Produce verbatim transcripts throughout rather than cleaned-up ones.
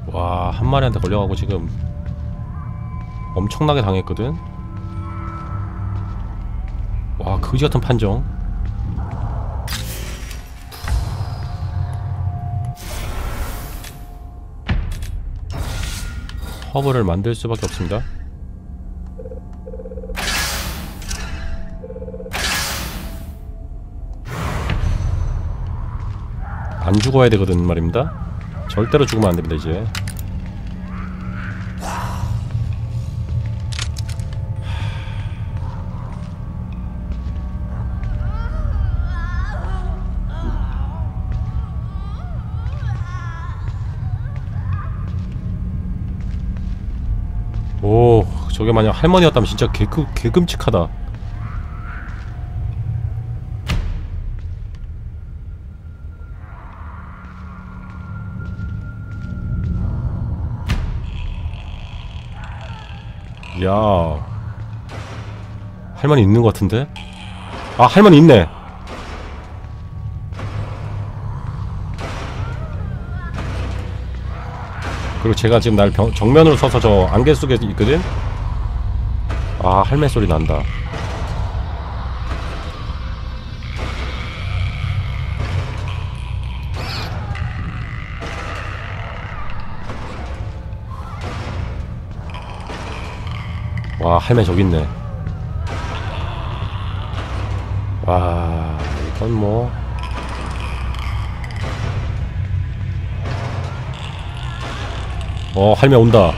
와, 한 마리한테 걸려가고 지금 엄청나게 당했거든. 와, 그지같은 판정. 허브를 만들 수밖에 없습니다. 안 죽어야 되거든 말입니다. 절대로 죽으면 안 됩니다. 이제 오, 저게 만약 할머니였다면 진짜 개그, 개끔찍하다. 야, 할머니 있는 것 같은데? 아, 할머니 있네. 그리고 제가 지금 날 병, 정면으로 서서 저 안개 속에 있거든? 아, 할매 소리 난다. 와, 할매 저기 있네. 와, 이건 뭐 어, 할매 온다.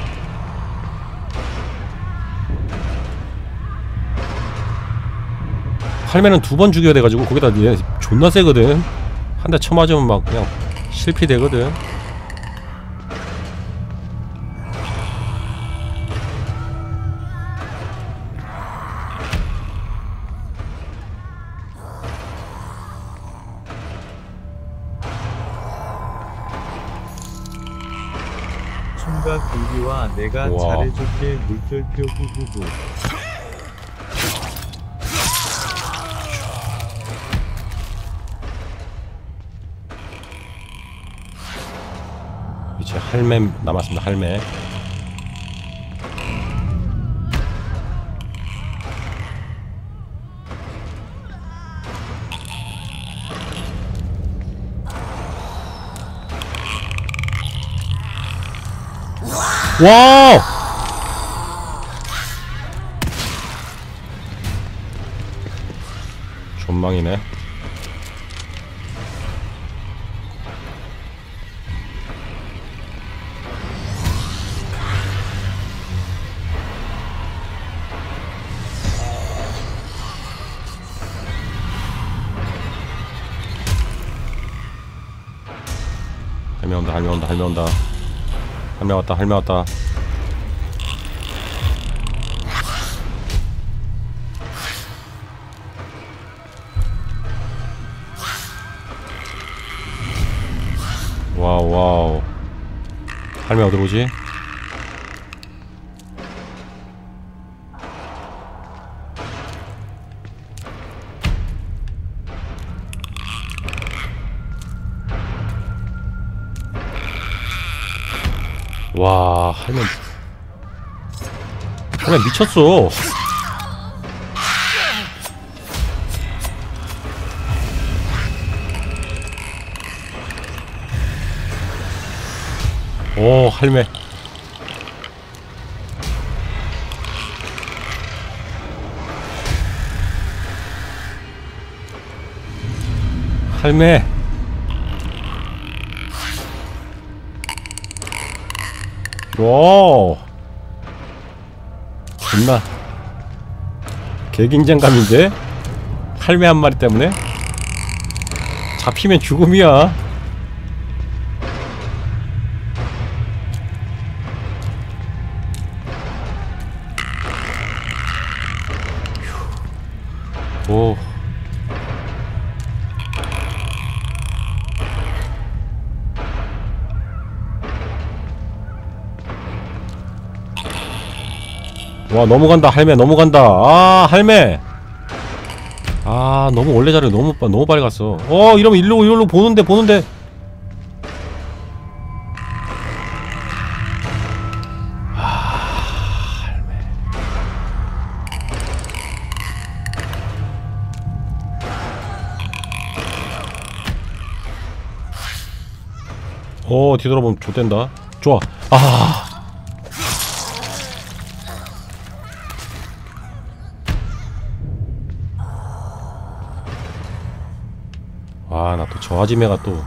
할매는 두 번 죽여야 돼가지고 거기다 얘 존나 세거든. 한 대 쳐맞으면 막 그냥 실피 되거든. 총각 우리와 내가 우와. 잘해줄게 물결표 후후후. 이제 할매 남았습니다. 할매. 와우! 존망이네. 할매 온다, 할매 온다, 할매 온다. 할매 왔다, 할매 왔다. 와우, 와우. 할매 어디로 오지? 와, 할매 할매 미쳤어. 오, 할매. 할매. 오, 존나 개긴장감인데? 할매 한 마리 때문에? 잡히면 죽음이야. 오, 와, 넘어간다. 할매 넘어간다. 아, 할매. 아, 너무 원래 자리에 너무 빠, 너무 빨리 갔어. 어, 이러면 일로 일로 보는데 보는데. 어 뒤돌아보면 좆된다. 좋아. 아 아, 나 또 저 아지매가 또.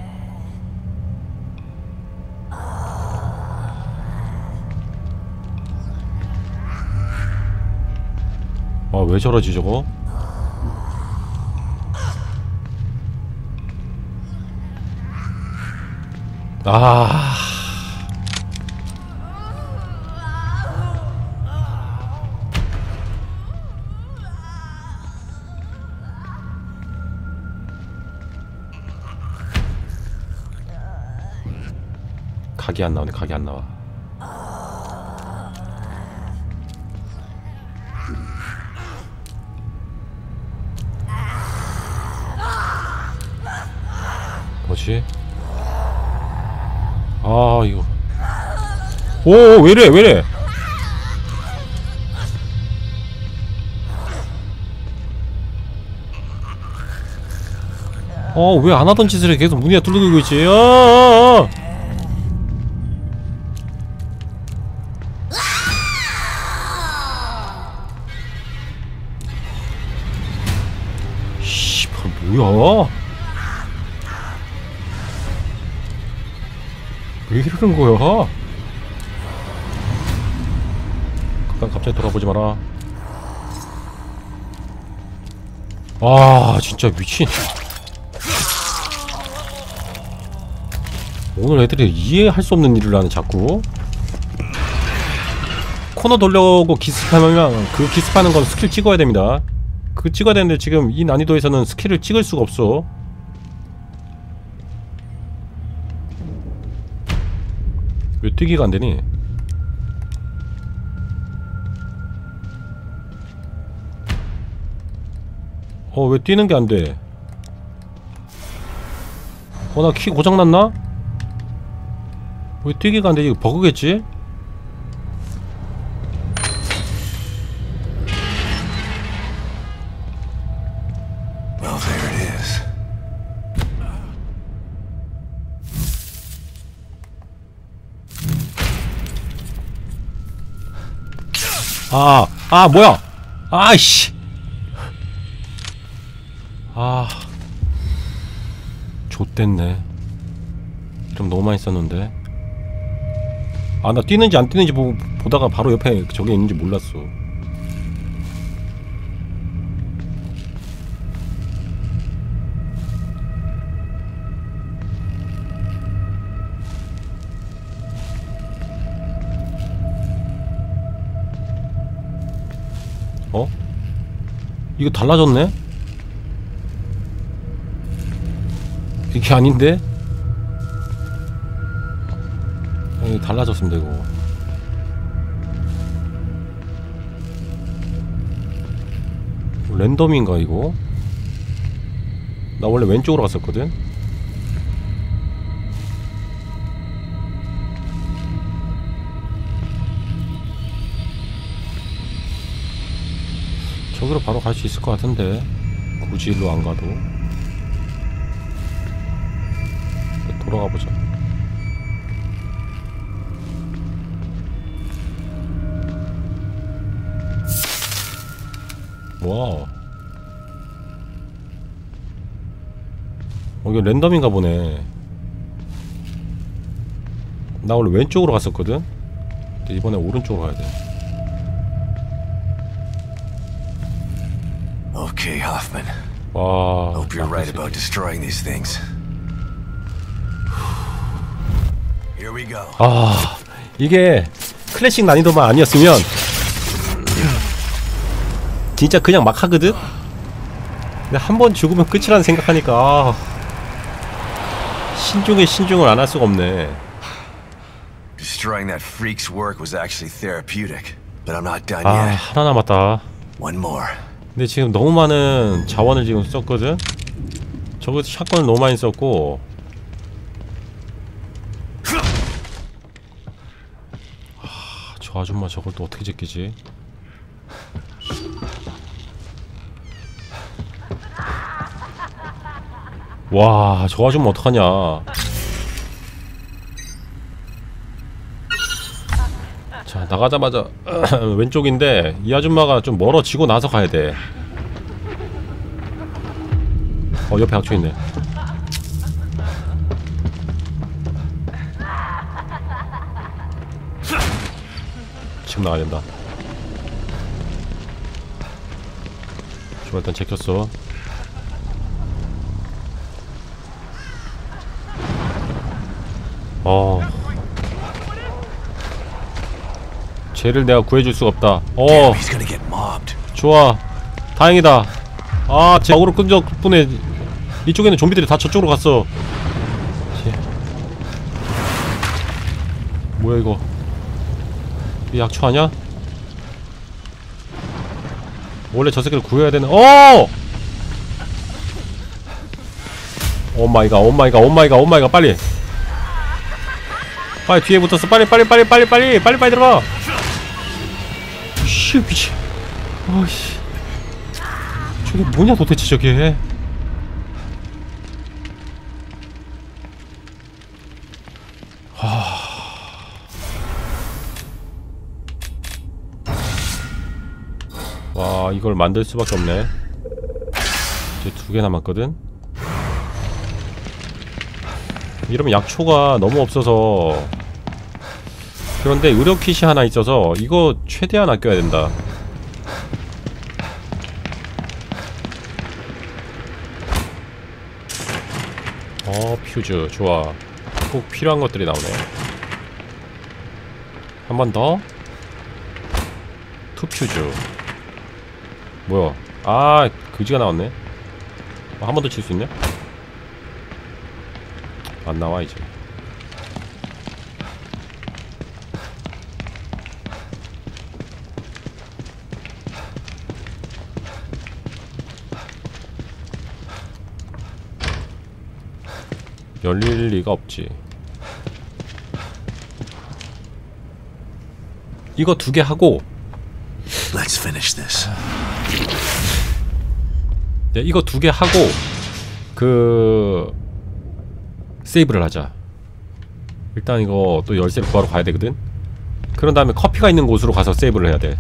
아, 왜 저러지 저거? 아. 각이 안 나오네. 각이 안 나와. 뭐지? 아 이거. 오 왜이래 왜이래. 어 왜 안하던 짓을 해. 계속 문이야 뚫리고 있지. 어어어. 씨발 뭐야. 왜 이러는 거야? 잠깐 갑자기 돌아보지 마라. 아 진짜 미친. 오늘 애들이 이해할 수 없는 일을 하네 자꾸. 코너 돌려고 기습하면 그 기습하는 건 스킬 찍어야 됩니다. 그거 찍어야 되는데 지금 이 난이도에서는 스킬을 찍을 수가 없어. 왜 뛰기가 안 되니? 어, 왜 뛰는 게 안 돼? 어, 나 키 고장났나? 왜 뛰기가 안 되지? 이거 버그겠지? Well, there it is. 아, 아, 뭐야? 아이씨. 아. 좆됐네. 좀 너무 많이 썼는데. 아, 나 뛰는지 안 뛰는지 보, 보다가 바로 옆에 저게 있는지 몰랐어. 어? 이거 달라졌네? 이게 아닌데? 이거 달라졌습니다 이거. 랜덤인가 이거? 나 원래 왼쪽으로 갔었거든? 저기로 바로 갈 수 있을 것 같은데 굳이 일로 안 가도. 돌아가 보자. 와우. 어, 이거 랜덤인가 보네. 나 원래 왼쪽으로 갔었거든? 근데 이번에 오른쪽으로 가야 돼. Okay, Hoffman. 와. Hope you're right about destroying these things. Here we go. 아, 이게 클래식 난이도만 아니었으면 진짜 그냥 막 하거든? 근데 한 번 죽으면 끝이라는 생각하니까 아, 신중에 신중을 안 할 수가 없네. Destroying that freak's work was actually therapeutic, but I'm not done 아, yet. 하나 남았다. One more. 근데 지금 너무 많은 자원을 지금 썼거든? 저거 샷건을 너무 많이 썼고 아, 저 아줌마 저걸 또 어떻게 제끼지? 와, 저 아줌마 어떡하냐. 나가자마자 왼쪽인데 이 아줌마가 좀 멀어지고 나서 가야돼. 어 옆에 악초 있네. 지금 나가야 된다. 좋아, 일단 제꼈어. 어 쟤를 내가 구해줄 수가 없다. 어 He's gonna get mobbed. 좋아, 다행이다. 아, 제 어그로 끈적 덕분에 이쪽에는 좀비들이 다 저쪽으로 갔어. 씨. 뭐야 이거? 이 약초 아냐? 원래 저 새끼를 구해야 되는. 어! 오 마이 갓, 오 마이 갓, 오 마이 갓, 오 마이 갓, 빨리. 빨리 뒤에 붙었어. 빨리 빨리 빨리 빨리 빨리 빨리 빨리 들어가. 씨 미치. 어이씨. 저게 뭐냐 도대체 저게. 하... 와 이걸 만들 수밖에 없네. 이제 두 개 남았거든. 이러면 약초가 너무 없어서. 그런데 의료 킷이 하나 있어서 이거 최대한 아껴야 된다. 어 퓨즈 좋아. 꼭 필요한 것들이 나오네. 한 번 더. 투 퓨즈. 뭐야? 아 그지가 나왔네. 어, 한 번 더 칠 수 있네? 안 나와 이제. 열릴 리가 없지. 이거 두 개 하고. Let's finish this. 네, 이거 두 개 하고 그 세이브를 하자. 일단 이거 또 열쇠를 구하러 가야 되거든. 그런 다음에 커피가 있는 곳으로 가서 세이브를 해야 돼.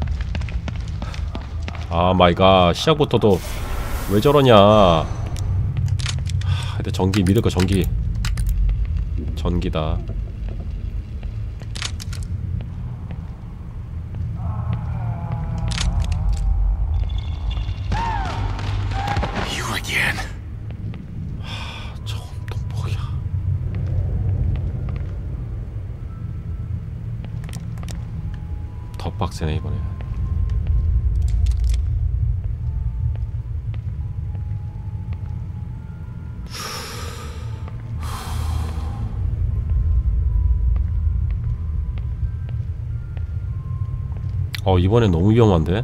아 마이 갓, 시작부터도 왜 저러냐. 하, 근데 전기 믿을 거 전기. 전기다. You again. 하, 저건 또 뭐야. 더 빡세네 이번에. 어 이번엔 너무 위험한데?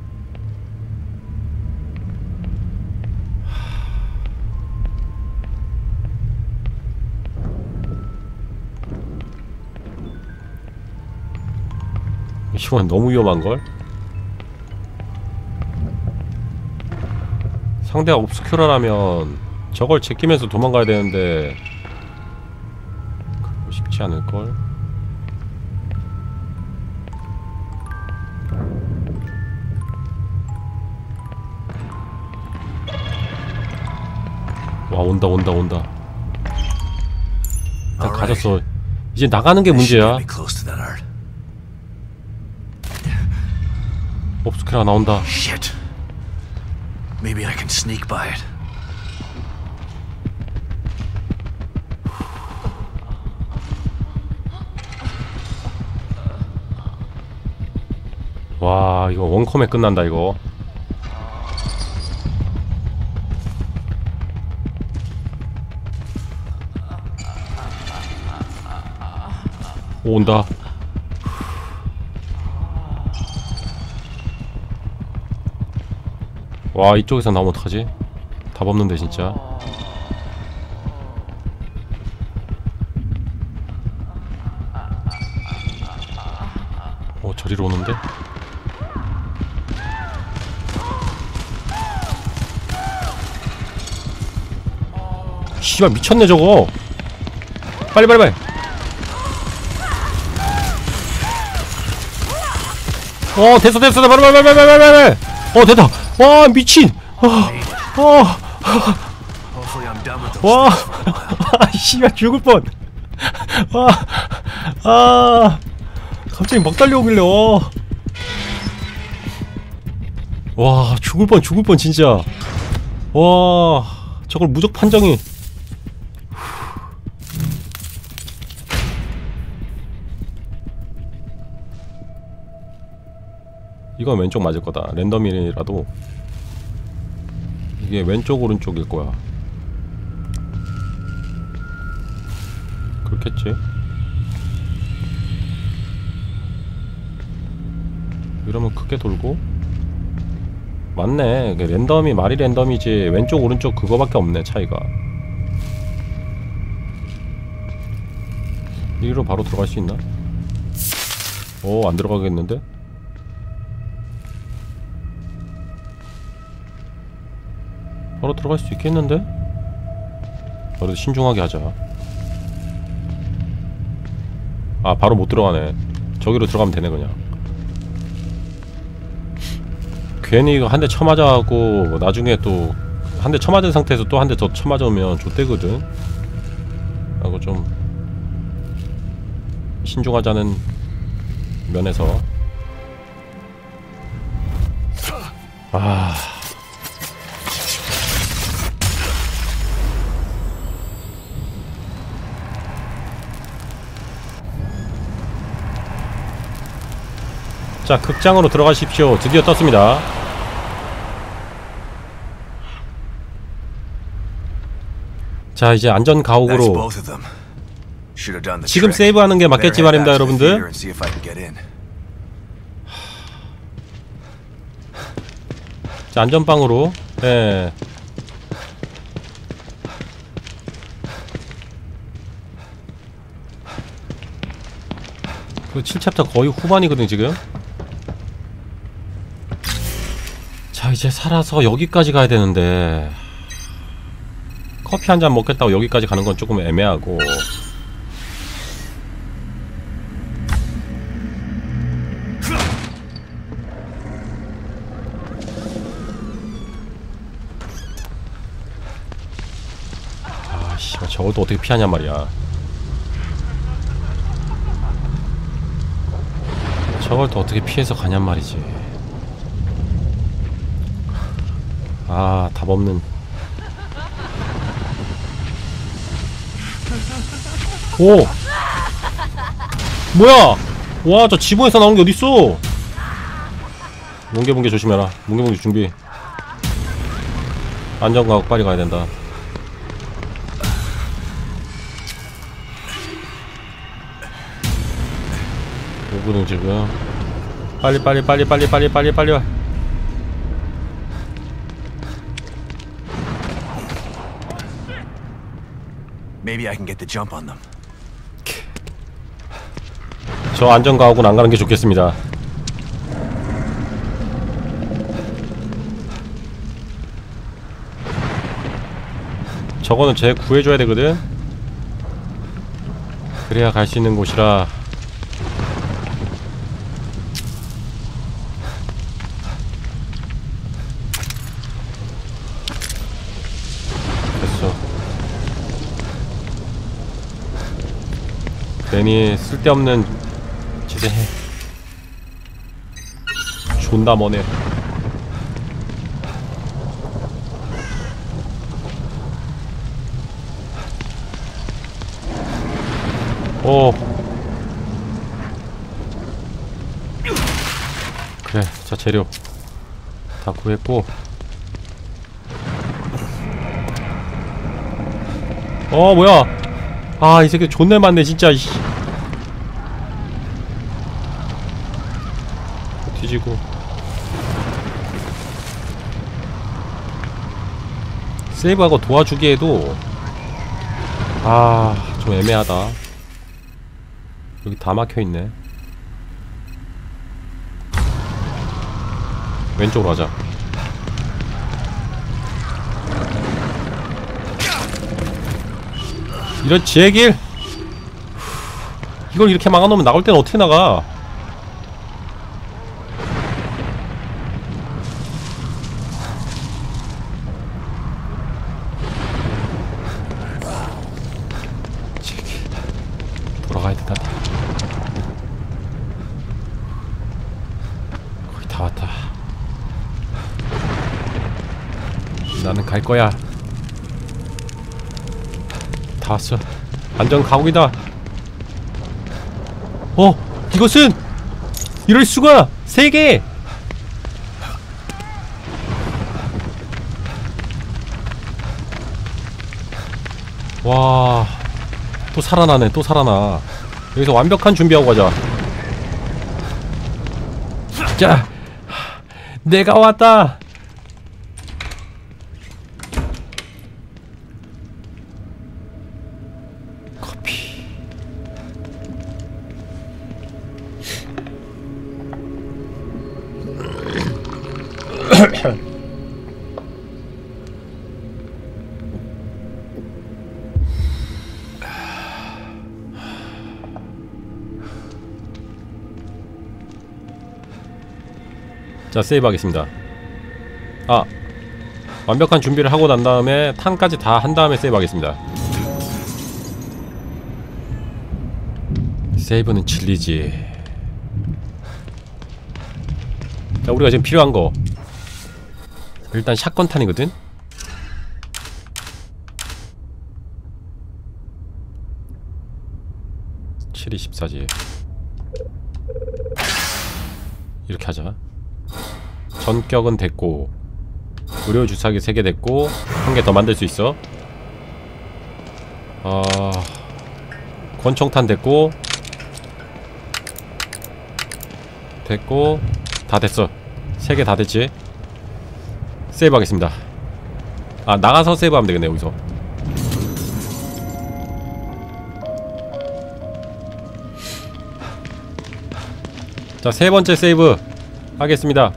이건 너무 위험한걸? 상대가 옵스큐라라면 저걸 제끼면서 도망가야 되는데 그거 쉽지 않을걸? 와 온다 온다 온다. 딱 가졌어. 이제 나가는 게 문제야. 옵스큐라 나온다. Shit. Maybe I can sneak by it. 와 이거 원컴에 끝난다 이거. 오, 온다. 와 이쪽에서 나오면 어떡하지? 답 없는데 진짜. 어 저리로 오는데? 씨발 미쳤네 저거. 빨리 빨리 빨리. 어 됐어 됐어 바로 바로 바로 바로 바로 바로. 어 됐다. 와 미친. 어어 Hopefully I'm done with those 와, things. 아, 씨발 죽을 뻔. 아, 아, 갑자기 막 달려오길래 와, 와 죽을 뻔, 죽을 뻔 진짜. 와, 저걸 무적 판정이. 이건 왼쪽 맞을 거다. 랜덤이라도 이게 왼쪽 오른쪽일 거야. 그렇겠지. 이러면 크게 돌고. 맞네. 랜덤이 말이 랜덤이지 왼쪽 오른쪽 그거밖에 없네 차이가. 이리로 바로 들어갈 수 있나? 오, 안 들어가겠는데? 바로 들어갈 수 있겠는데? 그래도 신중하게 하자. 아 바로 못 들어가네. 저기로 들어가면 되네 그냥. 괜히 이거 한 대 쳐맞아갖고 나중에 또 한 대 쳐맞은 상태에서 또 한 대 더 쳐맞으면 좆대거든. 하고 좀 신중하자는 면에서. 아 자, 극장으로 들어가십시오. 드디어 떴습니다. 자, 이제 안전 That's 가옥으로. both of them. Should have done the 지금 trick. 세이브하는 게 Better 맞겠지 head 말입니다, back to the theater 여러분들. and see if I can get in. 자, 안전방으로. 예. 그 칠 챕터 거의 후반이거든 지금. 자, 이제 살아서 여기까지 가야 되는데 커피 한 잔 먹겠다고 여기까지 가는 건 조금 애매하고. 아 씨발, 저걸 또 어떻게 피하냔 말이야. 저걸 또 어떻게 피해서 가냔 말이지. 아, 답 없는. 오! 뭐야! 와, 저 지붕에서 나오는 게 어딨어! 뭉게뭉게 조심해라. 뭉게뭉게 준비. 안전가옥 빨리 가야 된다. 오거든 지금. 빨리 빨리 빨리 빨리 빨리 빨리 빨리 와. Maybe I can get the jump on them. 저 안전가옥은 안 가는 게 좋겠습니다. 저거는 쟤 구해줘야 되거든. 그래야 갈 수 있는 곳이라. 됐어. 괜히 쓸데없는 짓을 해. 존나 머네. 오. 그래, 자 재료 다 구했고. 어 뭐야. 아, 이 새끼 존내 많네 진짜. 이씨. 뒤지고. 세이브하고 도와주기에도 아, 좀 애매하다. 여기 다 막혀있네. 왼쪽으로 가자. 이런 제길. 이걸 이렇게 막아놓으면 나올 때는 어떻게 나가. 갈 거야. 다 왔어. 안전 가옥이다. 어, 이것은 이럴 수가. 세 개. 와, 또 살아나네. 또 살아나. 여기서 완벽한 준비하고 가자. 자, 내가 왔다. 커피. 자, 세이브 하겠습니다. 아, 완벽한 준비를 하고 난 다음에 탄까지 다 한 다음에 세이브 하겠습니다. 세이브는 진리지. 자, 우리가 지금 필요한 거 일단 샷건 탄이거든? 칠이 십사지. 이렇게 하자. 전격은 됐고, 의료 주사기 세 개 됐고, 한 개 더 만들 수 있어. 어... 권총탄 됐고, 됐고, 다 됐어. 세 개 다 됐지. 세이브 하겠습니다. 아, 나가서 세이브 하면 되겠네. 여기서 자, 세 번째 세이브 하겠습니다.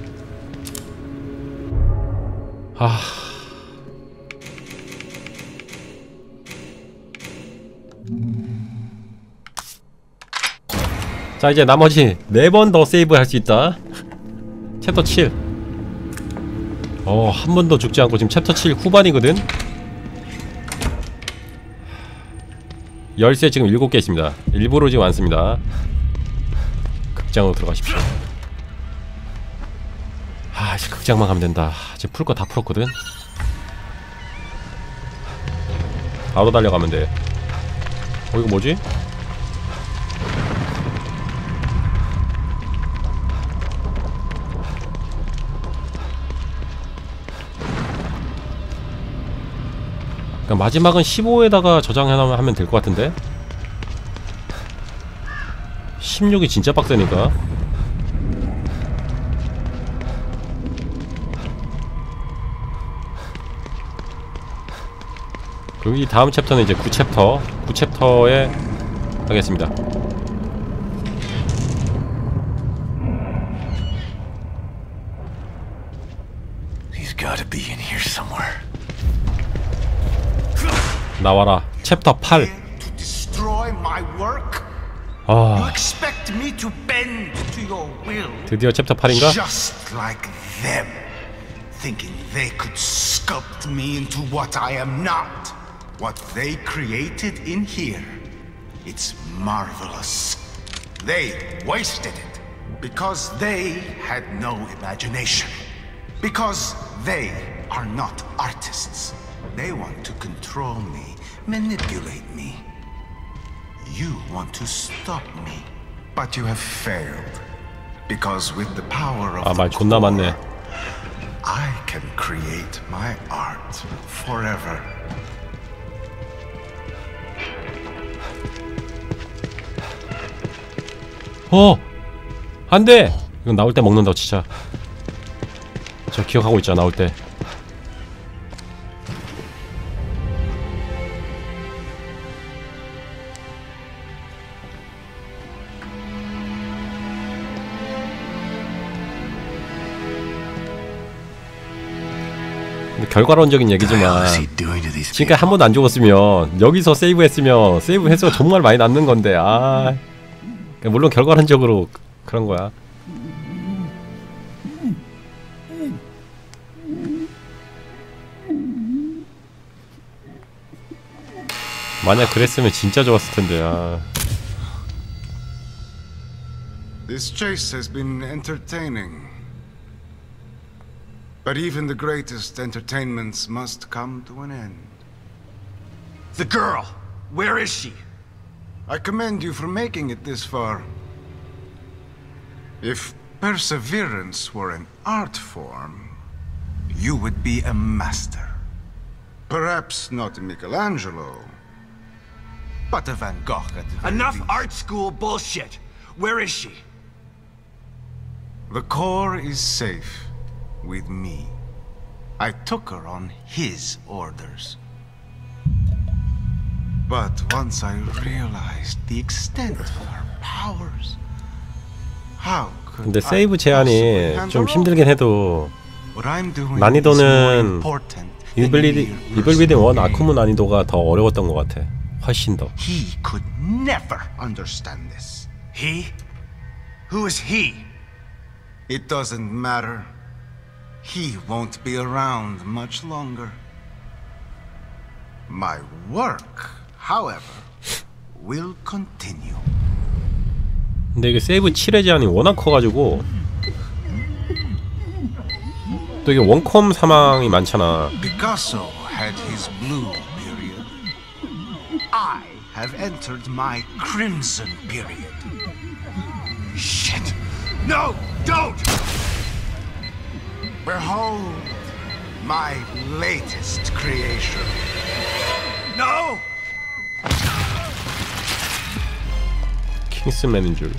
아... 자, 이제 나머지 네 번 더 세이브 할 수 있다. 챕터 칠. 어, 한 번도 죽지 않고 지금 챕터 칠 후반이거든? 열쇠 지금 일곱 개 있습니다. 일부러 지금 안 씁니다. 극장으로 들어가십시오. 아, 이제 극장만 가면 된다. 이제 풀 거 다 풀었거든? 바로 달려가면 돼. 어, 이거 뭐지? 그러니까 마지막은 십오에다가 저장해놓으면 될 것 같은데? 십육이 진짜 빡세니까. 그리고 이 다음 챕터는 이제 구 챕터 구 챕터에 하겠습니다. He's gotta be in here somewhere. 나와라. 챕터 팔. To destroy my work? 아, You expect me to bend to your will? 드디어 챕터 팔인가? Just like them, thinking they could sculpt me into what I am not. What they created in here, it's marvelous. They wasted it because they had no imagination. Because they are not artists. They want to control me, manipulate me. You want to stop me, but you have failed. Because with the power of 아, 말 the 존나 core, 많네. I can create my art forever. 어! 안 돼! 이건 나올 때 먹는다, 진짜. 저 기억하고 있잖아, 나올 때. 근데 결과론적인 얘기지만 지금까지 한 번도 안 죽었으면 여기서 세이브 했으면 세이브 횟수가 정말 많이 남는 건데. 아, 물론 결과론적으로 그런 거야. 만약 그랬으면 진짜 좋았을 텐데. 아. This chase has been entertaining. But even the greatest entertainments must come to an end. The girl! Where is she? I commend you for making it this far. If perseverance were an art form, you would be a master. Perhaps not a Michelangelo, but a Van Gogh at the very Enough least. art school bullshit! Where is she? The core is safe with me. I took her on his orders. But once I realized the extent of her powers, how could 근데 I 세이브 possibly 제한이 hand 좀 her 힘들긴 해도 over? What I'm doing 난이도는 is more important than 이블리디 mere 이블리디 원 personal 아쿠무 난이도가 더 어려웠던 것 같아. 훨씬 더. He could never understand this. He? Who is he? It doesn't matter. He won't be around much longer. My work, however, will continue. 근데 이게 세이브 칠회 제한이 워낙 커가지고 또 이게 원컴 사망이 많잖아. Picasso had his blue period. I have entered my crimson period. Shit! No! Don't! Behold my latest creation. No! 킹스맨인 줄.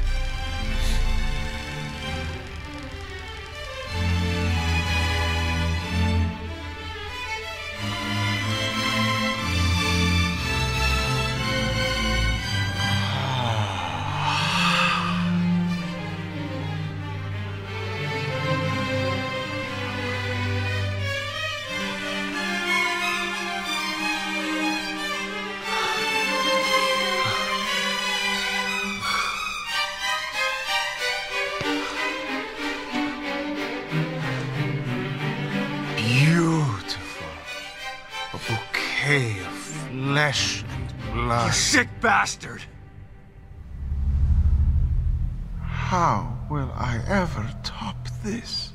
Beautiful. A bouquet of flesh and blood. You sick bastard! How will I ever top this?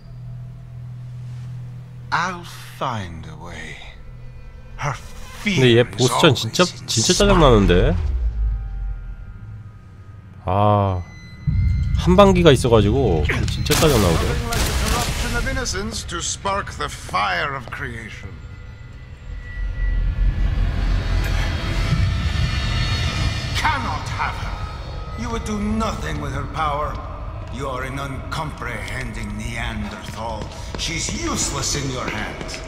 I'll find a way. Her fear 근데 얘 is 보스전 진짜 always 진짜 짜증 나는데. 아 한방기가 있어가지고 진짜 짜증 나거든. Like the corruption of innocence to spark the fire of creation. Cannot have her. You would do nothing with her power. You are an uncomprehending Neanderthal. She's useless in your hands.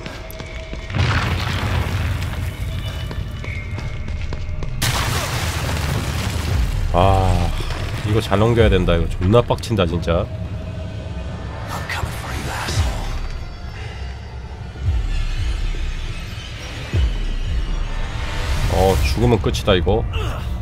아 이거 잘 넘겨야 된다. 이거 존나 빡친다 진짜. I'm coming for you, asshole. 어 죽으면 끝이다 이거.